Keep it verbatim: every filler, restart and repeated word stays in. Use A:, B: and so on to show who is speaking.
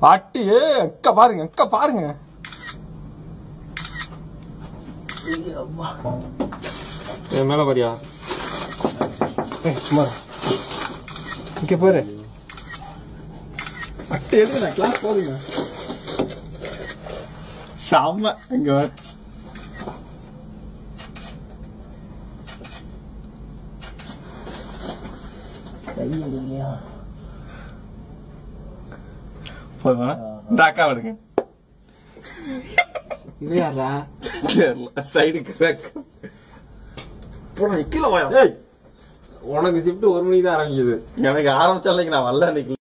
A: பாட்டி அக்கா பாருங்க அக்கா பாருங்க. என் மேல பாரியா சும்மா இங்க பாரு. அட்டை எடுங்க கிளாஸ் போறீங்க சாம இங்க கையா போதுமா? இந்த அக்கா விடுங்க. இது யாரா சைடுக்கு போன கீழே வாயா. உனக்கு ஷிஃப்ட் ஒரு மணிக்கு தான் ஆரம்பிக்குது. எனக்கு ஆரம்பிச்சாலும் நான் வரல.